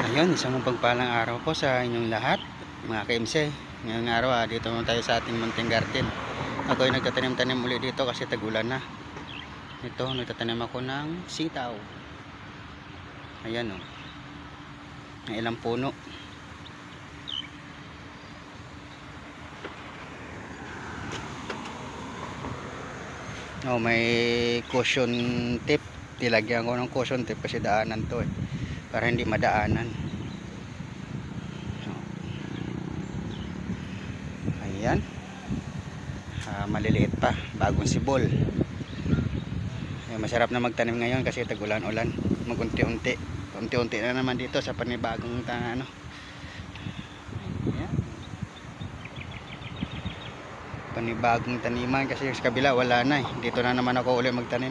Ayun, isang mapagpalang araw po sa inyong lahat, mga KMC. Ngayong araw, dito naman tayo sa ating munting garden. Ako ay nagtatanim-tanim ulit dito kasi tagulan na. Ito, nagtatanim ako ng sitaw. Ayan o. May ilang puno. Oh, may cushion tip. Tilagyan ko ng cushion tip kasi daanan to para hindi madaanan. Ayan. Maliliit pa, bagong sibol. Ayan, masarap na magtanim ngayon kasi tagulan-ulan. Magunti-unti. Unti-unti na naman dito sa panibagong ano. Ayan. Panibagong taniman kasi sa kabila wala na eh. Dito na naman ako ulit magtanim.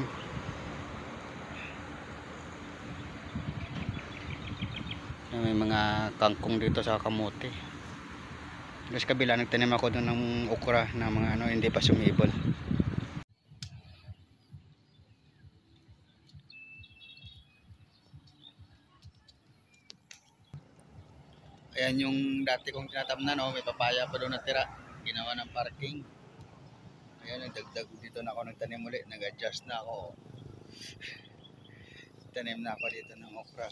May mga kangkong dito sa kamote. Sa kabila nagtanim ako doon ng okra na mga ano hindi pa sumibol. Ayan yung dati kong tinatamnan, may papaya pa doon natira. Ginawa ng parking. Ayan, nagdagdag dito na ako nagtanim ulit. Nag-adjust na ako. Tanim na ako dito ng okra.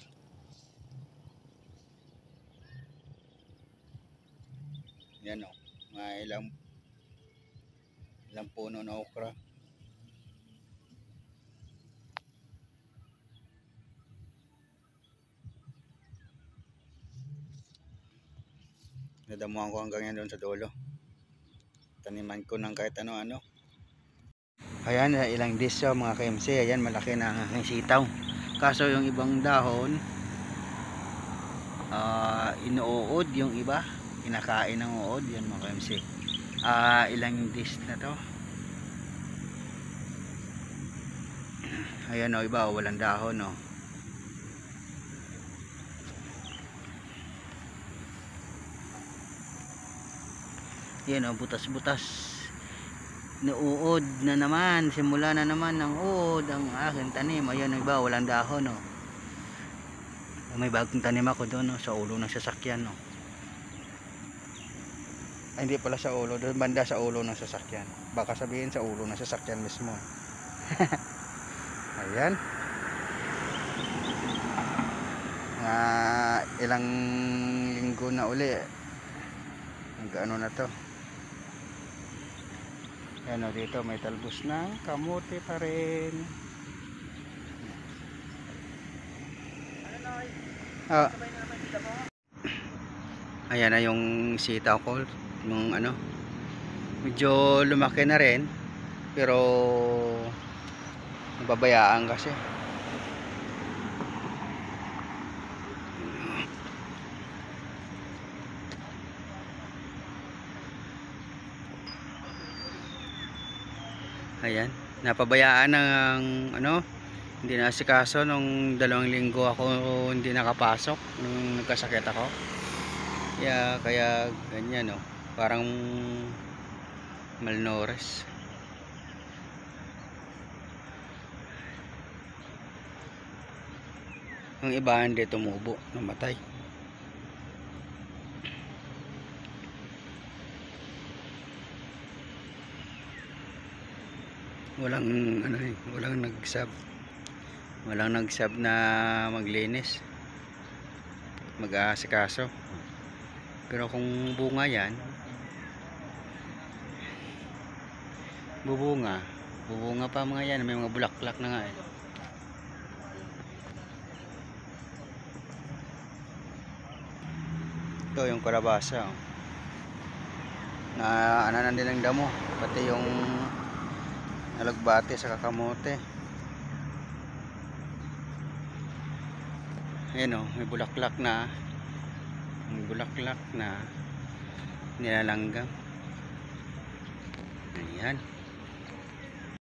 Yan o, may ilang puno na okra. Nadamuhan ko hanggang yan doon sa dulo. Taniman ko ng kahit ano-ano. Ayan, ilang disyo mga KMC. Ayan, malaki na ang aking sitaw. Kaso yung ibang dahon, inuod yung iba. Kinakain ng uod. Yan mga KMC. Ilang dis na to. Ayan o, iba walang dahon o. Yan o, butas-butas. Nauod na naman, simula na naman ng uod ang aking tanim. Ayan o, iba walang dahon o. May bagong tanim ako doon o, sa ulo ng sasakyan o. Ay, hindi pala sa ulo, doon banda sa ulo ng sasakyan. Baka sabihin sa ulo ng sasakyan mismo. Ayan. Ilang linggo na uli. Ano na to. Ayan o, dito may talbos na kamote pa rin. Ayan na yung sitaw ko. Yung ano, medyo lumaki na rin. Pero nababayaan kasi. Ayan, napabayaan ng ano, hindi na asikaso nung 2 linggo ako hindi nakapasok nung nagkasakit ako. Kaya ganyan no, parang malnourished. Ang iba hindi tumubo, namatay. Walang nagsab na maglinis, mag-aasikaso. Pero kung bunga yan, bubunga pa mga yan, may mga bulaklak na nga eh. Ito yung kalabasa oh. Na ananan din ng damo, pati yung alagbate sa kakamote. Ayan oh, may bulaklak na. Nilalanggam. Ayan.